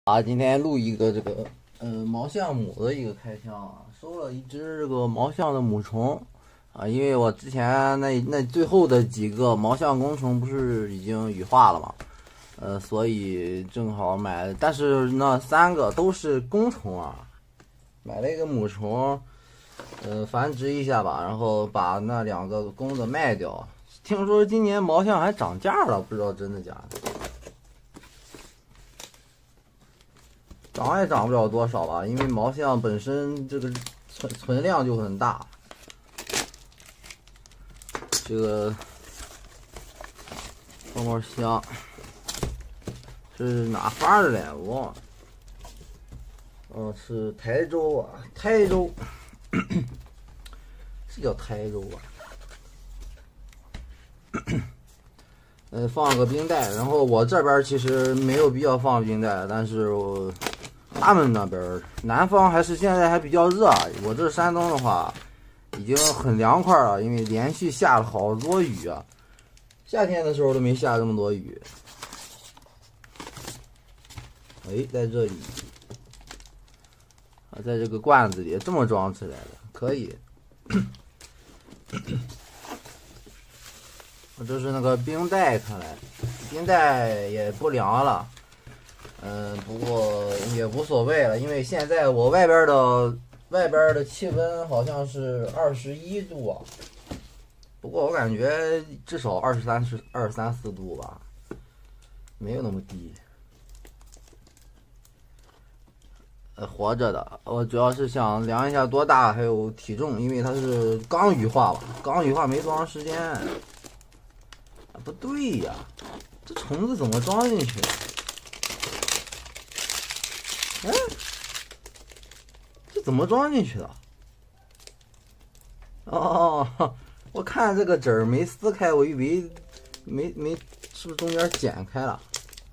今天录一个毛象母的一个开箱啊，收了一只这个毛象的母虫啊，因为我之前那最后的几个毛象公虫不是已经羽化了嘛，所以正好买，但是那3个都是公虫啊，买了一个母虫，繁殖一下吧，然后把那2个公的卖掉。听说今年毛象还涨价了，不知道真的假的。涨也涨不了多少吧，因为毛象本身这个存量就很大。这个泡沫箱是哪发的来？我忘了。是台州啊，台州是叫台州吧？放个冰袋，然后我这边其实没有必要放冰袋，但是他们那边南方还是现在还比较热，我这山东的话已经很凉快了，因为连续下了好多雨啊，夏天的时候都没下这么多雨。在这里啊，在这个罐子里这么装起来的，可以。这是那个冰袋，看来冰袋也不凉了。不过也无所谓了，因为现在我外边的气温好像是21度啊，不过我感觉至少23、24度吧，没有那么低。活着的，我主要是想量一下多大，还有体重，因为它是刚羽化吧，刚羽化没多长时间。不对呀，这虫子怎么装进去的？这怎么装进去的？我看这个纸儿没撕开，我以为没是不是中间剪开了？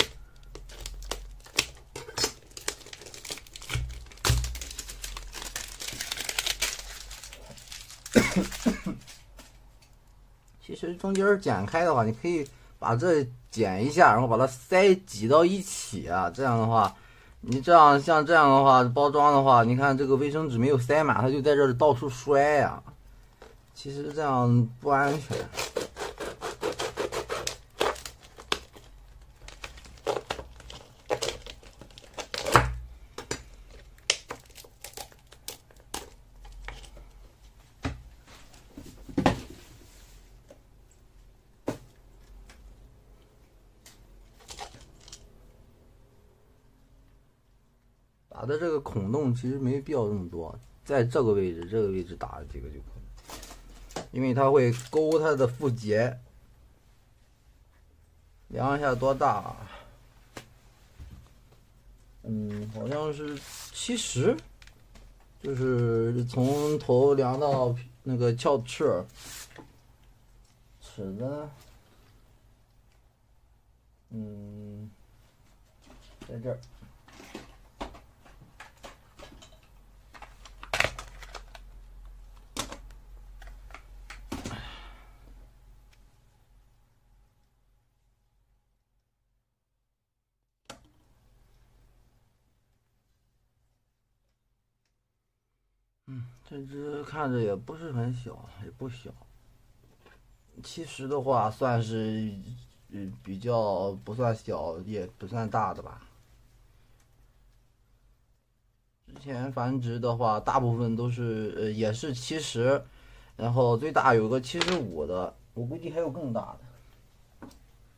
其实中间剪开的话，你可以把这剪一下，然后把它挤到一起啊。这样的话，你像这样的话包装的话，你看这个卫生纸没有塞满，它就在这儿到处摔呀。其实这样不安全。打的这个孔洞其实没必要这么多，在这个位置打几个就可以，因为它会勾它的腹节。量一下多大？好像是70，就是从头量到那个鞘翅。尺子呢？在这儿。这只看着也不是很小，也不小。70的话算是，比较不算小，也不算大的吧。之前繁殖的话，大部分都是也是70，然后最大有个75的，我估计还有更大的。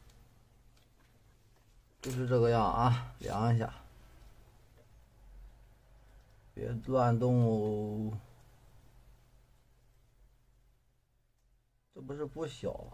就是这个样啊，量一下，别乱动哦。这不是不小啊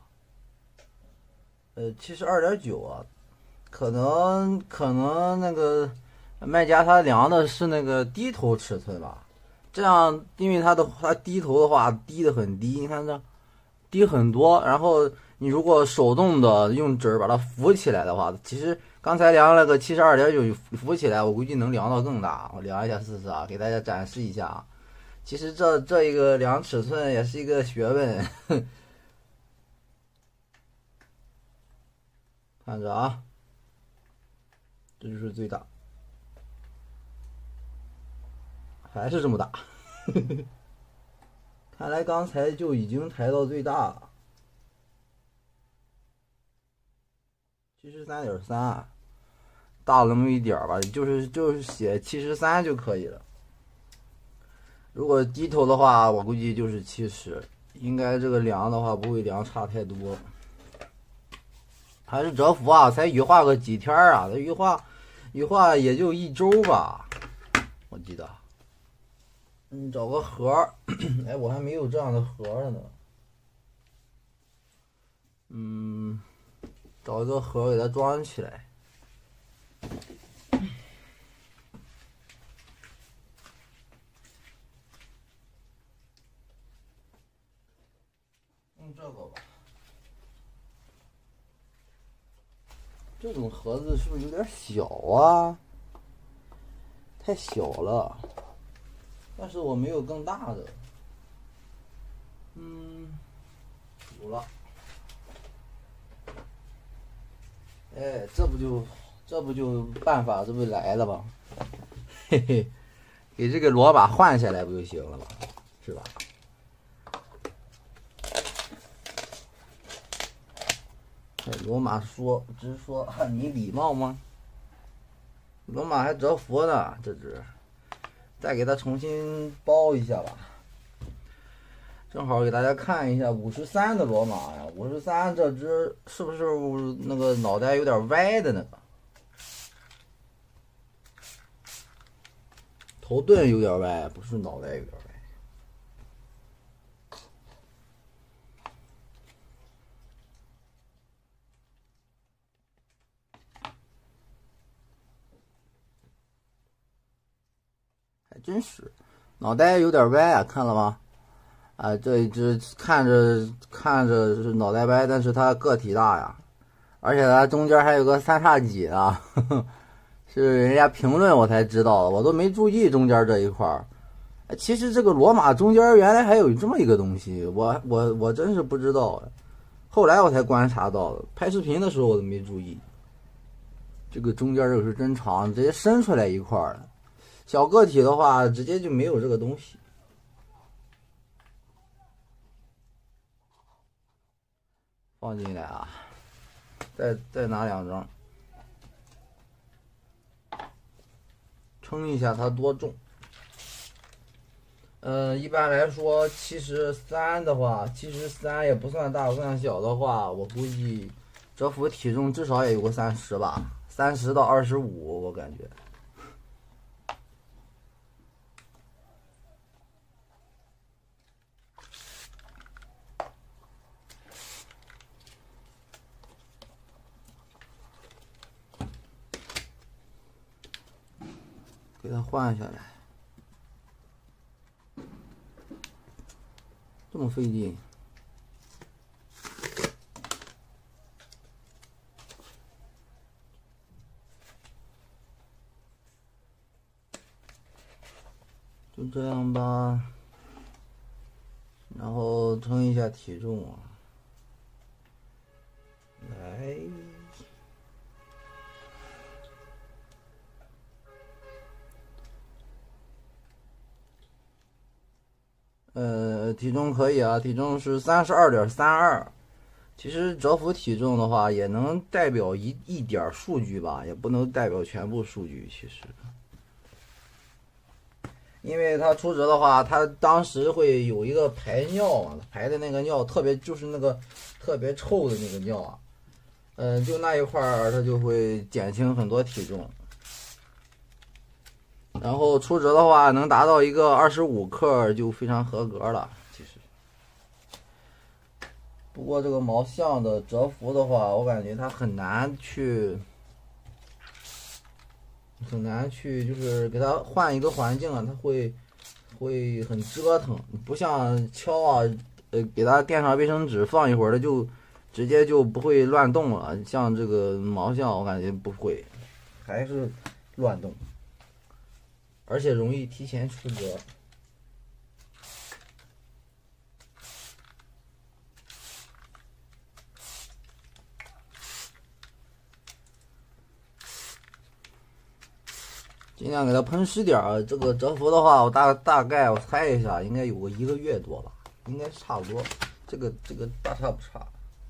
，72.9啊，可能那个卖家他量的是那个低头尺寸吧，这样因为它低头的话低的很低，你看这低很多，然后你如果手动的用纸把它浮起来的话，其实刚才量了个72.9，浮起来我估计能量到更大，我量一下试试啊，给大家展示一下啊。其实这一个量尺寸也是一个学问。看着啊，这就是最大。 还是这么大。看来刚才就已经抬到最大了，73.3，大了那么一点吧，就是写73就可以了。如果低头的话，我估计就是70，应该这个量的话不会量差太多。还是蛰伏啊，才羽化个几天啊，它羽化也就1周吧，我记得。找个盒儿，哎，我还没有这样的盒儿呢。找一个盒给它装起来。用这个吧。这种盒子是不是有点小啊？太小了。但是我没有更大的。有了。哎，这不就办法，这不来了吧？嘿嘿，给这个罗马换下来不就行了吗？是吧？罗马直说你礼貌吗？罗马还蛰伏呢，这只，再给它重新包一下吧。正好给大家看一下53的罗马呀，53这只是不是那个脑袋有点歪的那个？头盾有点歪，不是脑袋有点歪。还真是，脑袋有点歪啊，看了吗？啊，这一只看着是脑袋歪，但是它个体大呀，而且它中间还有个3叉戟啊，是人家评论我才知道的，我都没注意中间这一块儿。其实这个罗马中间原来还有这么一个东西，我真是不知道，后来我才观察到的，拍视频的时候我都没注意。这个中间就是真长，直接伸出来一块了。小个体的话，直接就没有这个东西。放进来啊，再拿2张，称一下它多重。一般来说73的话，73也不算大不算小的话，我估计蛰伏体重至少也有个30吧，30到25，我感觉。给它换下来，这么费劲。就这样吧，然后称一下体重啊，来。体重可以啊，体重是32.32。其实蛰伏体重的话，也能代表一点数据吧，也不能代表全部数据。其实，因为它出蛰的话，它当时会有一个排尿啊，排的那个尿特别就是那个特别臭的那个尿啊，就那一块儿它就会减轻很多体重。然后出蛰的话，能达到一个25克就非常合格了。其实，不过这个毛象的蛰伏的话，我感觉它很难去，就是给它换一个环境啊，它会很折腾，不像锹啊，给它垫上卫生纸放一会儿，它就直接就不会乱动了。像这个毛象，我感觉不会，还是乱动。而且容易提前出蛰。 尽量给它喷湿点儿。这个蛰伏的话，我大概我猜一下，应该有个1个月多吧，应该差不多。这个大差不差。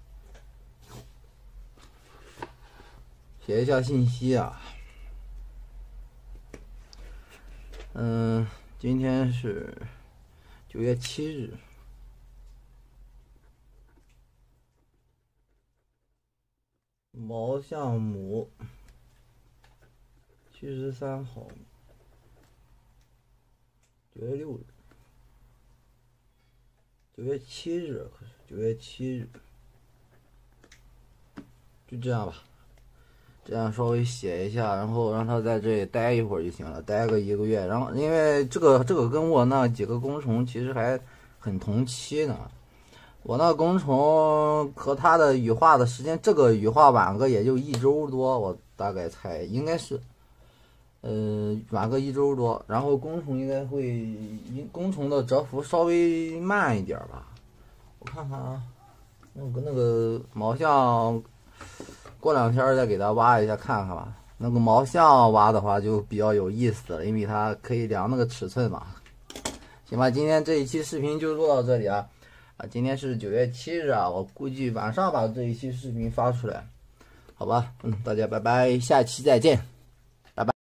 写一下信息啊。今天是9月7日。毛项目73毫米，9月6日，9月7日，可是9月7日，就这样吧。这样稍微写一下，然后让他在这里待一会儿就行了，待个1个月。然后因为这个跟我那几个工虫其实还很同期呢。我那工虫和它的羽化的时间，这个羽化晚个也就1周多，我大概猜应该是，晚个1周多。然后工虫应该会，工虫的蛰伏稍微慢一点吧。我看看啊，那个毛象。过2天再给它挖一下看看吧。那个毛象挖的话就比较有意思了，因为它可以量那个尺寸嘛。行吧，今天这一期视频就录到这里啊。今天是9月7日啊，我估计晚上把这一期视频发出来，好吧。大家拜拜，下期再见。